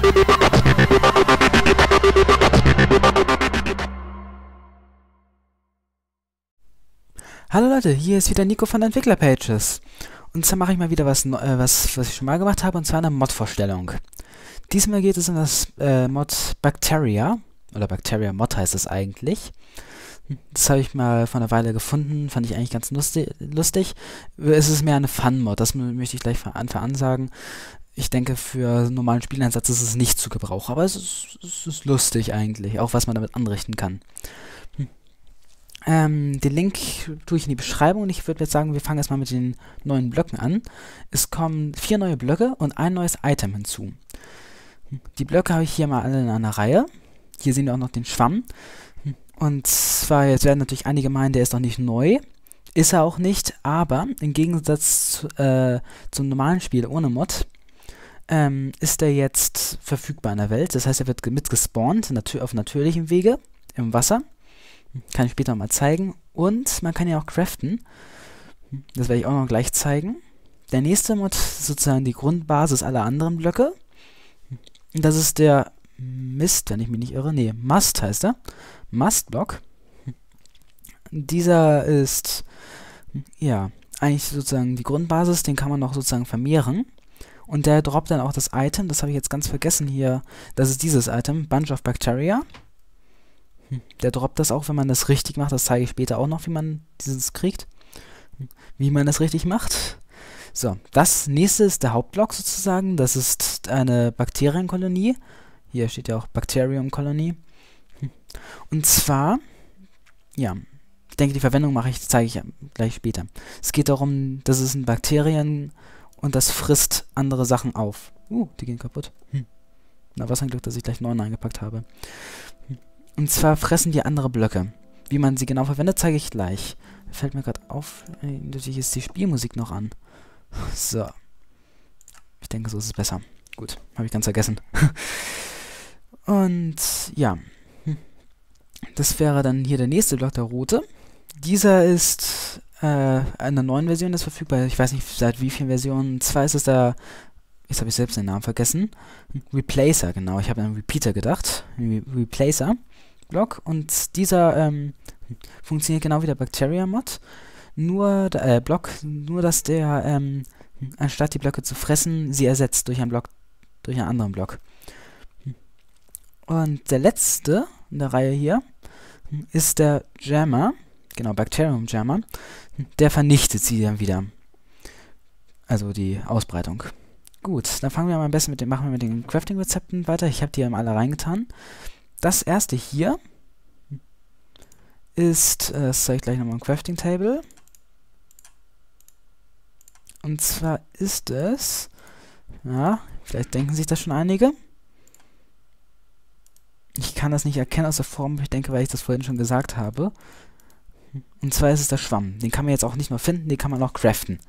Hallo Leute, hier ist wieder Nico von Entwicklerpages. Und zwar mache ich mal wieder was ich schon mal gemacht habe, und zwar eine Mod-Vorstellung. Diesmal geht es um das Mod Bacteria, oder Bacteria Mod heißt es eigentlich. Das habe ich mal vor einer Weile gefunden, fand ich eigentlich ganz lustig. Es ist mehr eine Fun-Mod, das möchte ich gleich von Anfang an sagen. Ich denke, für normalen Spieleinsatz ist es nicht zu gebrauchen, aber es ist lustig eigentlich, auch was man damit anrichten kann. Den Link tue ich in die Beschreibung und ich würde jetzt sagen, wir fangen erstmal mit den neuen Blöcken an. Es kommen 4 neue Blöcke und ein neues Item hinzu. Die Blöcke habe ich hier mal alle in einer Reihe. Hier sehen wir auch noch den Schwamm. Und zwar, jetzt werden natürlich einige meinen, der ist noch nicht neu. Ist er auch nicht, aber im Gegensatz zum normalen Spiel ohne Mod, ist er jetzt verfügbar in der Welt. Das heißt, er wird mitgespawnt auf natürlichem Wege im Wasser. Kann ich später mal zeigen. Und man kann ja auch craften. Das werde ich auch noch gleich zeigen. Der nächste Mod ist sozusagen die Grundbasis aller anderen Blöcke. Das ist der Mist, wenn ich mich nicht irre. Nee, Must heißt er. Must-Block. Dieser ist, ja, eigentlich sozusagen die Grundbasis. Den kann man noch sozusagen vermehren. Und der droppt dann auch das Item. Das habe ich jetzt ganz vergessen hier. Das ist dieses Item, Bunch of Bacteria. Der droppt das auch, wenn man das richtig macht. Das zeige ich später auch noch, wie man dieses kriegt. Wie man das richtig macht. So, das nächste ist der Hauptblock sozusagen. Das ist eine Bakterienkolonie. Hier steht ja auch Bacterium-Kolonie. Und zwar, ja, ich denke, die Verwendung zeige ich gleich später. Es geht darum, dass es ein Bakterien und das frisst andere Sachen auf. Die gehen kaputt. Na, was ein Glück, dass ich gleich 9 eingepackt habe. Und zwar fressen die andere Blöcke. Wie man sie genau verwendet, zeige ich gleich. Fällt mir gerade auf, natürlich ist die Spielmusik noch an. So. Ich denke, so ist es besser. Gut, habe ich ganz vergessen. Und ja. Das wäre dann hier der nächste Block, der rote. Dieser ist in der neuen Version ist verfügbar. Ich weiß nicht, seit wie vielen Versionen. Und zwar ist es der, jetzt habe ich selbst den Namen vergessen. Replacer, genau. Ich habe an Repeater gedacht. Replacer. Block, und dieser funktioniert genau wie der Bacteria-Mod, nur dass der anstatt die Blöcke zu fressen, sie ersetzt durch einen anderen Block. Und der letzte in der Reihe hier ist der Jammer, genau, Bacterium Jammer, der vernichtet sie dann wieder. Also die Ausbreitung. Gut, dann fangen wir mal am besten machen wir mit den Crafting-Rezepten weiter. Ich habe die alle reingetan. Das erste hier ist, das zeige ich gleich nochmal im Crafting Table. Und zwar ist es, ja, vielleicht denken sich das schon einige. Ich kann das nicht erkennen aus der Form, ich denke, weil ich das vorhin schon gesagt habe. Und zwar ist es der Schwamm. Den kann man jetzt auch nicht nur finden, den kann man auch craften.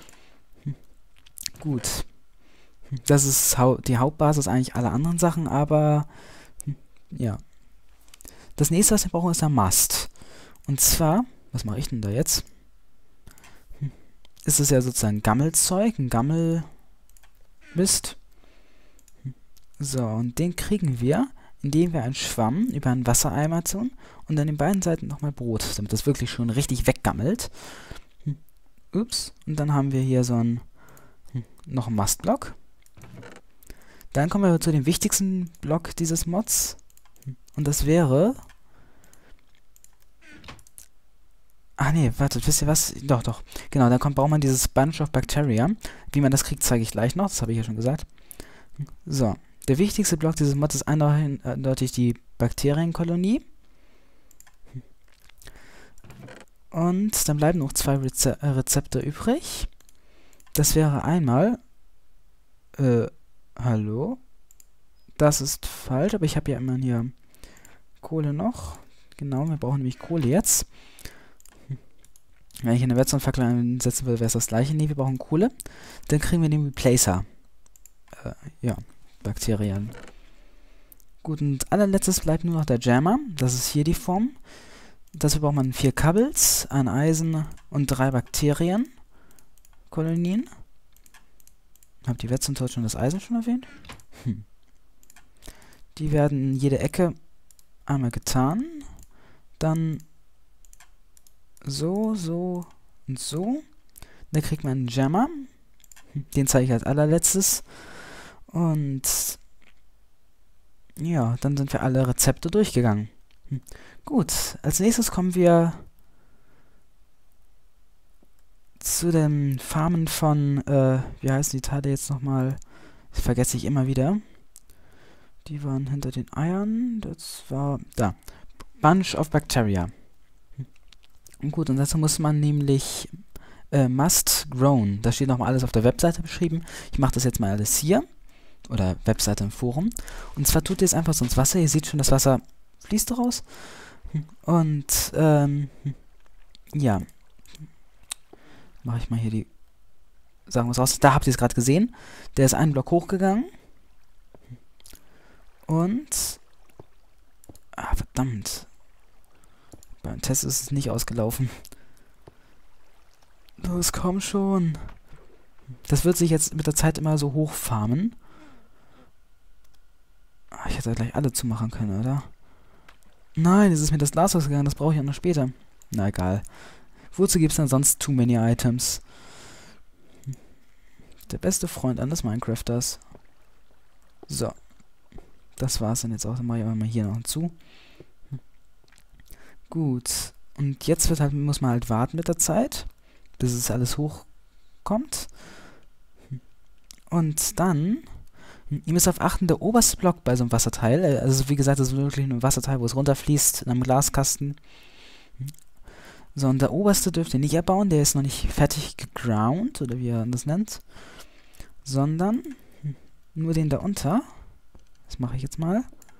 Gut. Das ist die Hauptbasis eigentlich aller anderen Sachen, aber ja. Das nächste, was wir brauchen, ist der Must. Und zwar, was mache ich denn da jetzt? Ist es ja sozusagen Gammelzeug, ein Gammelmist. So, und den kriegen wir, indem wir einen Schwamm über einen Wassereimer tun und an den beiden Seiten nochmal Brot, damit das wirklich schon richtig weggammelt. Ups. Und dann haben wir hier so noch einen Mustblock. Dann kommen wir zu dem wichtigsten Block dieses Mods. Und das wäre... Ach nee, wartet, wisst ihr was? Doch. Genau, dann braucht man dieses Bunch of Bacteria. Wie man das kriegt, zeige ich gleich noch. Das habe ich ja schon gesagt. So, der wichtigste Block dieses Mods ist eindeutig die Bakterienkolonie. Und dann bleiben noch 2 Rezepte übrig. Das wäre einmal... hallo? Das ist falsch, aber ich habe ja immer hier Kohle noch. Genau, wir brauchen nämlich Kohle jetzt. Wenn ich eine Redstone-Fackel einsetzen will, wäre es das gleiche. Nee, wir brauchen Kohle. Dann kriegen wir den Replacer. Ja, Bakterien. Gut, und allerletztes bleibt nur noch der Jammer. Das ist hier die Form. Dazu braucht man 4 Kabels, ein Eisen und 3 Bakterienkolonien. Habt ihr Redstone schon das Eisen schon erwähnt? Die werden in jede Ecke einmal getan. Dann so, so und so. Da kriegt man einen Jammer. Den zeige ich als allerletztes. Und ja, dann sind wir alle Rezepte durchgegangen. Gut, als nächstes kommen wir zu den Farmen von, wie heißen die Teile jetzt nochmal? Das vergesse ich immer wieder. Die waren hinter den Eiern. Das war, da. Bunch of Bacteria. Gut, und dazu muss man nämlich must grown. Das steht nochmal alles auf der Webseite beschrieben. Ich mache das jetzt mal alles hier. Oder Webseite im Forum. Und zwar tut ihr es einfach so ins Wasser. Ihr seht schon, das Wasser fließt raus. Und, ja. Mache ich mal hier die Sagen wir es raus. Da habt ihr es gerade gesehen. Der ist einen Block hochgegangen. Und verdammt. Beim Test ist es nicht ausgelaufen. Los, komm schon. Das wird sich jetzt mit der Zeit immer so hochfarmen. Ich hätte gleich alle zumachen können, oder? Nein, jetzt ist mir das Glas ausgegangen. Das brauche ich auch noch später. Na egal. Wozu gibt es denn sonst too many items? Der beste Freund eines Minecrafters. So. Das war's dann jetzt auch. Dann mache ich aber mal hier noch zu. Gut. Und jetzt muss man halt warten mit der Zeit, bis es alles hochkommt. Und dann, ihr müsst darauf achten, der oberste Block bei so einem Wasserteil, also wie gesagt, das ist wirklich ein Wasserteil, wo es runterfließt, in einem Glaskasten. So, und der oberste dürft ihr nicht erbauen, der ist noch nicht fertig geground, oder wie er das nennt. Sondern nur den da unter. Das mache ich jetzt mal.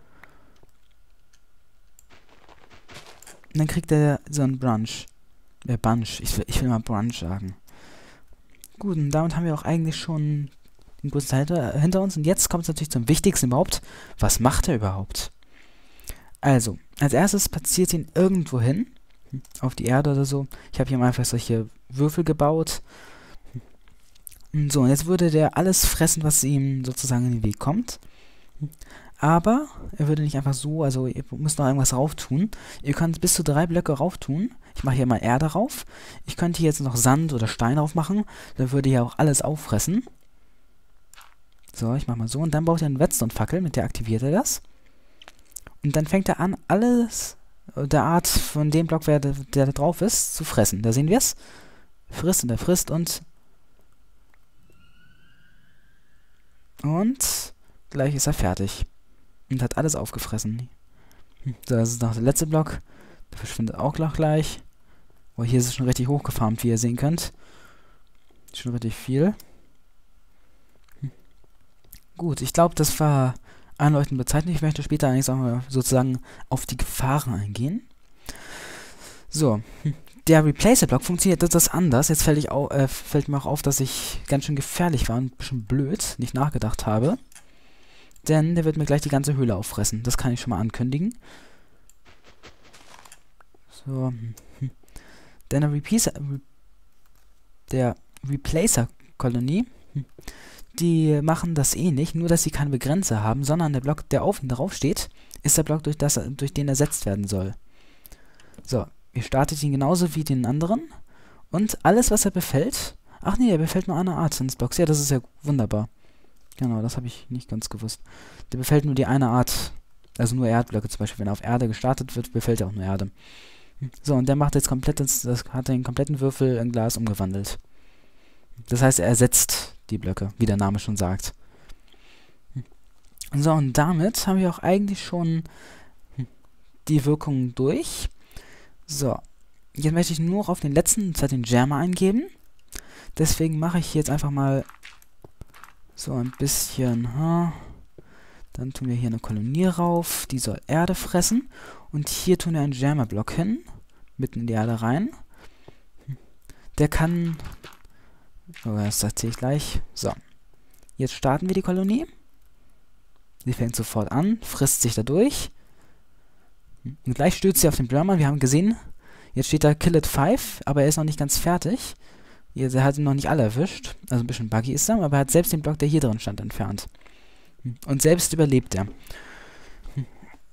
Und dann kriegt er so einen Bunch. Bunch. Ich will mal Bunch sagen. Gut, und damit haben wir auch eigentlich schon den größten Teil hinter uns. Und jetzt kommt es natürlich zum Wichtigsten überhaupt. Was macht er überhaupt? Also, als erstes platziert ihn irgendwo hin. Auf die Erde oder so. Ich habe hier mal einfach solche Würfel gebaut. So, und jetzt würde der alles fressen, was ihm sozusagen in den Weg kommt. Aber er würde nicht einfach so, also ihr müsst noch irgendwas rauf tun. Ihr könnt bis zu 3 Blöcke rauf tun. Ich mache hier mal Erde rauf. Ich könnte hier jetzt noch Sand oder Stein drauf machen. Dann würde er auch alles auffressen. So, ich mache mal so. Und dann braucht ihr eine Redstone-Fackel, mit der aktiviert er das. Und dann fängt er an, alles der Art von dem Block, der da drauf ist, zu fressen. Da sehen wir es. Frisst und er frisst und gleich ist er fertig. Und hat alles aufgefressen. So, das ist noch der letzte Block. Der verschwindet auch gleich. Oh, hier ist es schon richtig hochgefarmt, wie ihr sehen könnt. Schon richtig viel. Gut, ich glaube, das war einleuchtend bezeichnet. Ich möchte später eigentlich sozusagen auf die Gefahren eingehen. So, der Replacer-Block funktioniert etwas anders. Jetzt fällt mir auch auf, dass ich ganz schön gefährlich war und ein bisschen blöd nicht nachgedacht habe. Denn der wird mir gleich die ganze Höhle auffressen. Das kann ich schon mal ankündigen. So. Denn der Replacer-Kolonie, die machen das eh nicht, nur dass sie keine Begrenzer haben, sondern der Block, der auf und drauf steht, ist der Block, durch den ersetzt werden soll. So, ihr startet ihn genauso wie den anderen und alles, was er befällt, ach nee, er befällt nur eine Art seines Blocks. Ja, das ist ja wunderbar. Genau, das habe ich nicht ganz gewusst. Der befällt nur die eine Art, also nur Erdblöcke zum Beispiel. Wenn er auf Erde gestartet wird, befällt er auch nur Erde. So, und der macht jetzt hat den kompletten Würfel in Glas umgewandelt. Das heißt, er ersetzt die Blöcke, wie der Name schon sagt. So, und damit haben wir auch eigentlich schon die Wirkung durch. So, jetzt möchte ich nur auf den letzten, und zwar den Jammer eingeben. Deswegen mache ich hier jetzt einfach mal so ein bisschen, dann tun wir hier eine Kolonie rauf, die soll Erde fressen. Und hier tun wir einen Jammer-Block hin, mitten in die Erde rein. Der kann, das erzähle ich gleich. So, jetzt starten wir die Kolonie. Sie fängt sofort an, frisst sich dadurch. Und gleich stürzt sie auf den Jammer. Wir haben gesehen, jetzt steht da Kill it 5, aber er ist noch nicht ganz fertig. Er hat ihn noch nicht alle erwischt. Also ein bisschen buggy ist er, aber er hat selbst den Block, der hier drin stand, entfernt. Und selbst überlebt er.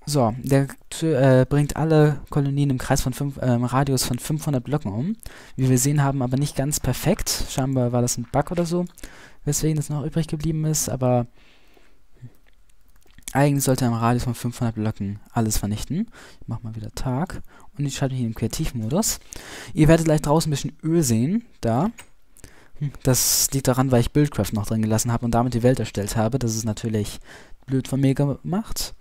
So, der bringt alle Kolonien im Kreis von Radius von 500 Blöcken um. Wie wir sehen haben, aber nicht ganz perfekt. Scheinbar war das ein Bug oder so, weswegen das noch übrig geblieben ist, aber eigentlich sollte er im Radius von 500 Blöcken alles vernichten. Ich mach mal wieder Tag und ich schalte mich in den Kreativmodus. Ihr werdet gleich draußen ein bisschen Öl sehen, da. Das liegt daran, weil ich Buildcraft noch drin gelassen habe und damit die Welt erstellt habe. Das ist natürlich blöd von mir gemacht.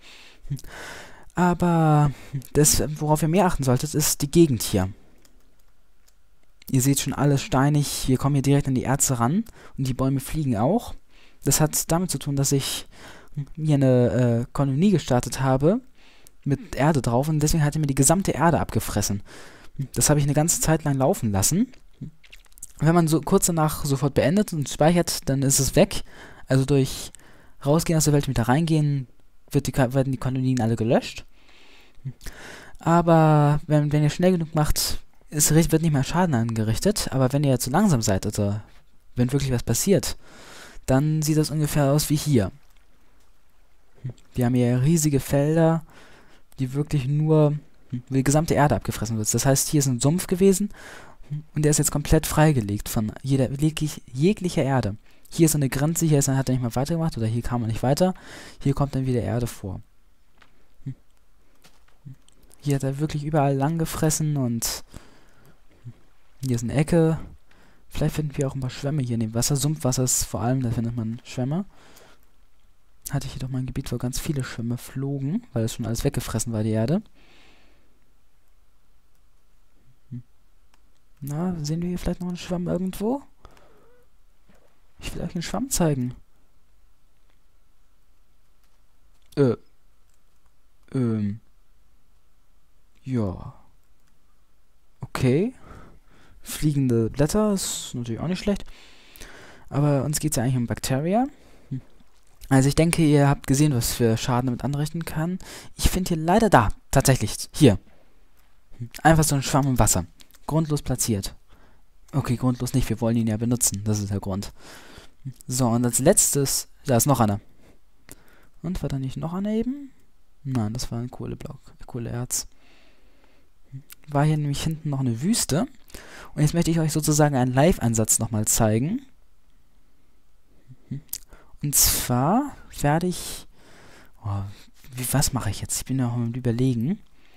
Aber das, worauf ihr mehr achten solltet, ist die Gegend hier. Ihr seht schon alles steinig. Wir kommen hier direkt an die Erze ran und die Bäume fliegen auch. Das hat damit zu tun, dass ich mir eine Kolonie gestartet habe mit Erde drauf und deswegen hat er mir die gesamte Erde abgefressen. Das habe ich eine ganze Zeit lang laufen lassen. Wenn man so kurz danach sofort beendet und speichert, dann ist es weg. Also durch rausgehen aus der Welt und wieder reingehen, werden die Kolonien alle gelöscht. Aber wenn ihr schnell genug macht, wird nicht mehr Schaden angerichtet. Aber wenn ihr zu langsam seid oder wenn wirklich was passiert, dann sieht das ungefähr aus wie hier. Wir haben hier riesige Felder, die wirklich nur die gesamte Erde abgefressen wird. Das heißt, hier ist ein Sumpf gewesen und der ist jetzt komplett freigelegt von jeglicher Erde. Hier ist eine Grenze, hier hat er nicht mehr weitergemacht oder hier kam er nicht weiter. Hier kommt dann wieder Erde vor. Hier hat er wirklich überall lang gefressen und hier ist eine Ecke. Vielleicht finden wir auch ein paar Schwämme hier in dem Wasser. Sumpfwasser ist vor allem, da findet man Schwämme. Hatte ich hier doch mal ein Gebiet, wo ganz viele Schwämme flogen, weil es schon alles weggefressen war, die Erde. Na, sehen wir hier vielleicht noch einen Schwamm irgendwo? Ich will euch einen Schwamm zeigen. Ja. Okay. Fliegende Blätter ist natürlich auch nicht schlecht. Aber uns geht es ja eigentlich um Bakterien. Also ich denke, ihr habt gesehen, was für Schaden damit anrichten kann. Ich finde hier leider tatsächlich, hier. Einfach so ein Schwamm im Wasser. Grundlos platziert. Okay, grundlos nicht, wir wollen ihn ja benutzen. Das ist der Grund. So, und als letztes, da ist noch einer. Und war da nicht noch einer eben? Nein, das war ein Kohleblock, Kohleerz. War hier nämlich hinten noch eine Wüste. Und jetzt möchte ich euch sozusagen einen Live-Einsatz nochmal zeigen. Und zwar werde ich... Oh, was mache ich jetzt? Ich bin noch am Überlegen.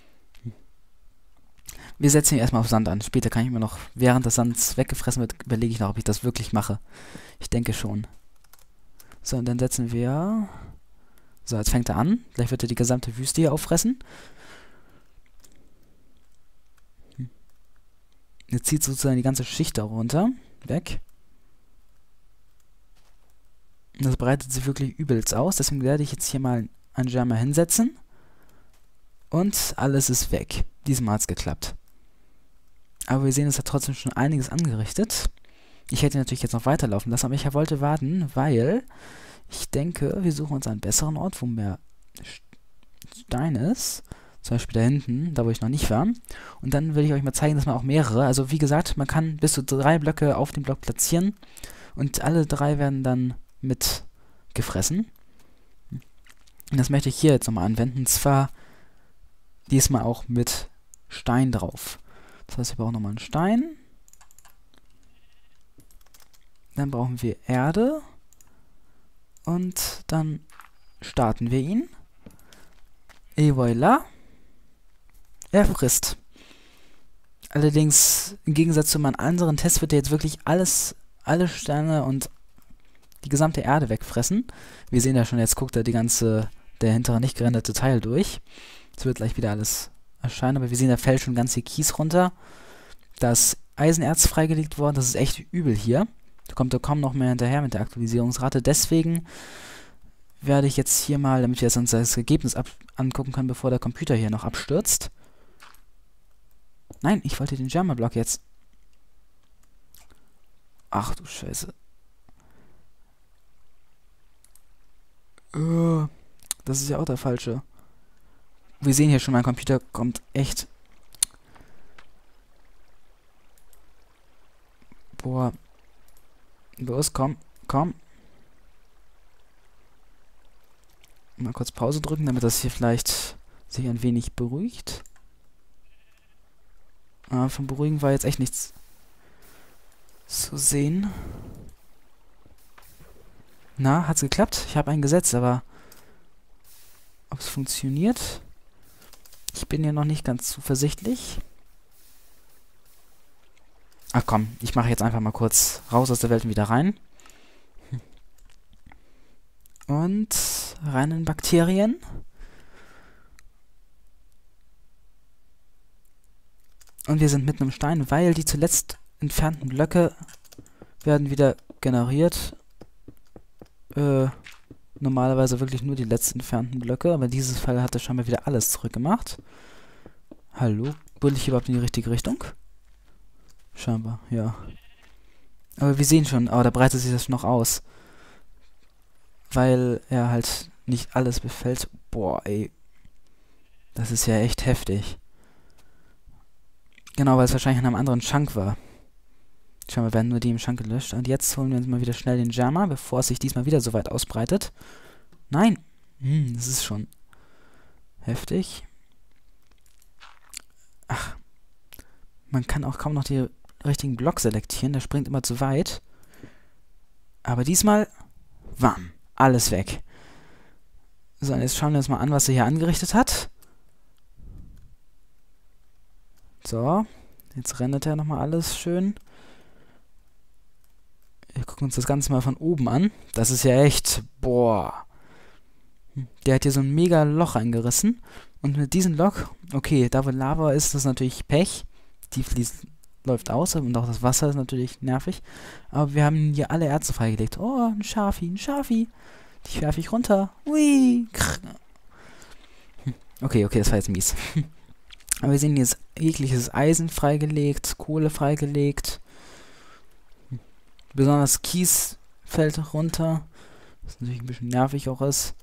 Wir setzen ihn erstmal auf Sand an. Später kann ich mir noch, während das Sand weggefressen wird, überlege ich noch, ob ich das wirklich mache. Ich denke schon. So, und dann setzen wir... So, jetzt fängt er an. Gleich wird er die gesamte Wüste hier auffressen. Jetzt zieht sozusagen die ganze Schicht darunter weg. Und das breitet sich wirklich übelst aus. Deswegen werde ich jetzt hier mal einen Jammer hinsetzen. Und alles ist weg. Diesmal hat es geklappt. Aber wir sehen, es hat trotzdem schon einiges angerichtet. Ich hätte natürlich jetzt noch weiterlaufen lassen, aber ich wollte warten, weil ich denke, wir suchen uns einen besseren Ort, wo mehr Stein ist. Zum Beispiel da hinten, da wo ich noch nicht war. Und dann will ich euch mal zeigen, dass man auch mehrere, also wie gesagt, man kann bis zu 3 Blöcke auf dem Block platzieren. Und alle 3 werden dann mit gefressen. Und das möchte ich hier jetzt nochmal anwenden. Und zwar diesmal auch mit Stein drauf. Das heißt, wir brauchen nochmal einen Stein. Dann brauchen wir Erde. Und dann starten wir ihn. Et voilà. Er frisst. Allerdings, im Gegensatz zu meinen anderen Tests, wird er jetzt wirklich alle Steine und die gesamte Erde wegfressen. Wir sehen ja schon, jetzt guckt er der hintere nicht gerenderte Teil durch. Es wird gleich wieder alles erscheinen, aber wir sehen, da fällt schon ganz viel Kies runter. Da ist Eisenerz freigelegt worden, das ist echt übel hier. Da kommt er kaum noch mehr hinterher mit der Aktualisierungsrate. Deswegen werde ich jetzt hier mal, damit wir uns das Ergebnis angucken können, bevor der Computer hier noch abstürzt. Nein, ich wollte den Jammer-Block jetzt. Ach du Scheiße. Das ist ja auch der falsche. Wir sehen hier schon, mein Computer kommt echt... Boah. Los, komm. Mal kurz Pause drücken, damit das hier vielleicht sich ein wenig beruhigt. Aber vom Beruhigen war jetzt echt nichts zu sehen. Na, hat's geklappt? Ich habe einen gesetzt, aber ob es funktioniert? Ich bin ja noch nicht ganz zuversichtlich. Ach komm, ich mache jetzt einfach mal kurz raus aus der Welt und wieder rein. Und rein in Bakterien. Und wir sind mitten im Stein, weil die zuletzt entfernten Blöcke werden wieder generiert. Normalerweise wirklich nur die letzten entfernten Blöcke, aber in diesem Fall hat er scheinbar wieder alles zurückgemacht. Hallo? Buddel ich überhaupt in die richtige Richtung? Scheinbar, ja. Aber wir sehen schon, aber da breitet sich das noch aus. Weil er halt nicht alles befällt. Boah, ey. Das ist ja echt heftig. Genau, weil es wahrscheinlich in einem anderen Chunk war. Scheinbar werden nur die im Chunk gelöscht. Und jetzt holen wir uns mal wieder schnell den Jammer, bevor es sich diesmal wieder so weit ausbreitet. Nein! Das ist schon heftig. Ach. Man kann auch kaum noch die richtigen Block selektieren. Der springt immer zu weit. Aber diesmal... Wam! Alles weg. So, und jetzt schauen wir uns mal an, was er hier angerichtet hat. So. Jetzt rendert er nochmal alles schön. Wir gucken uns das Ganze mal von oben an. Das ist ja echt... Boah. Der hat hier so ein mega Loch eingerissen. Und mit diesem Loch... Okay, da wo Lava ist, das ist natürlich Pech. Die läuft aus und auch das Wasser ist natürlich nervig. Aber wir haben hier alle Erze freigelegt. Oh, ein Schafi, ein Schafi. Die werfe ich runter. Ui. Okay, das war jetzt mies. Aber wir sehen, hier ist jegliches Eisen freigelegt, Kohle freigelegt. Besonders Kies fällt runter. Was natürlich ein bisschen nervig auch ist.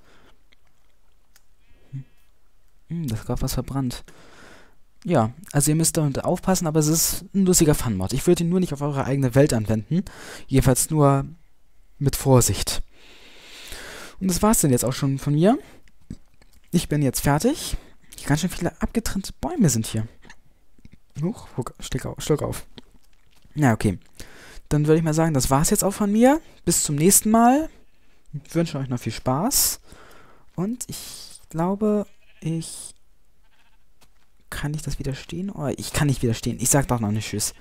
Das gab was verbrannt. Ja, also ihr müsst damit aufpassen, aber es ist ein lustiger Fun-Mod. Ich würde ihn nur nicht auf eure eigene Welt anwenden. Jedenfalls nur mit Vorsicht. Und das war's denn jetzt auch schon von mir. Ich bin jetzt fertig. Ganz schön viele abgetrennte Bäume sind hier. Huch, Schluck auf. Na, okay. Dann würde ich mal sagen, das war's jetzt auch von mir. Bis zum nächsten Mal. Ich wünsche euch noch viel Spaß. Und ich glaube, Kann ich das widerstehen? Oh, ich kann nicht widerstehen. Ich sag doch noch nicht Tschüss.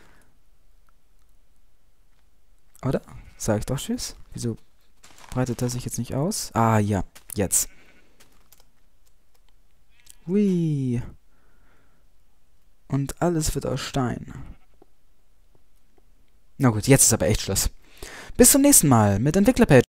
Oder? Sag ich doch Tschüss? Wieso breitet er sich jetzt nicht aus? Ah, ja. Jetzt. Hui. Und alles wird aus Stein. Na gut, jetzt ist aber echt Schluss. Bis zum nächsten Mal mit Entwicklerpage.